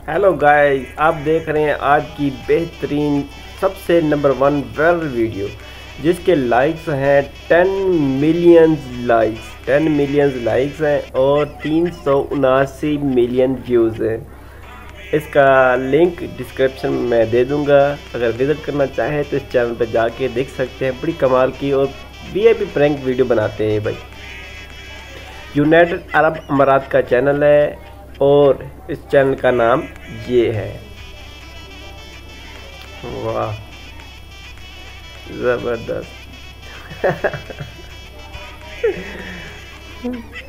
Hello guys, आप देख रहे हैं आज की बेहतरीन सबसे नंबर 1 वायरल वीडियो जिसके लाइक्स हैं 10 मिलियन लाइक्स हैं और 379 मिलियन व्यूज़ हैं। इसका लिंक डिस्क्रिप्शन में मैं दे दूंगा। अगर विज़िट करना चाहें तो इस चैनल पर जाके देख सकते हैं। बड़ी कमाल की और वीआईपी प्रैंक वीडियो बनाते हैं भाई। यूनाइटेड अरब अमारात का चैनल है और इस चैनल का नाम ये है। वाह, ज़बरदस्त।